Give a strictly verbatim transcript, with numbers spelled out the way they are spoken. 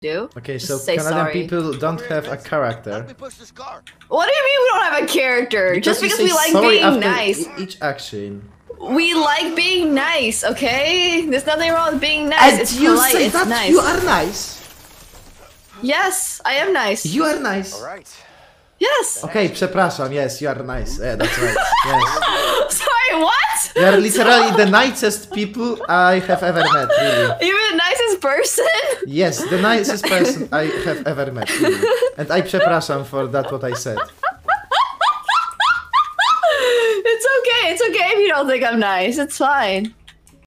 do. Okay, Just so say Canadian sorry. people don't have a character. What do you mean we don't have a character? Just you because say we like sorry being after nice. e- each action. We like being nice, okay? There's nothing wrong with being nice. And it's you polite, say it's that nice. you are nice. Yes, I am nice. You are nice. Yes. Okay, przepraszam, yes, you are nice. Yeah, that's right. Yes. Sorry, what? You are literally the nicest people I have ever met, really. You're the nicest person? Yes, the nicest person I have ever met, really. And I przepraszam for that what I said. It's okay, it's okay if you don't think I'm nice. It's fine.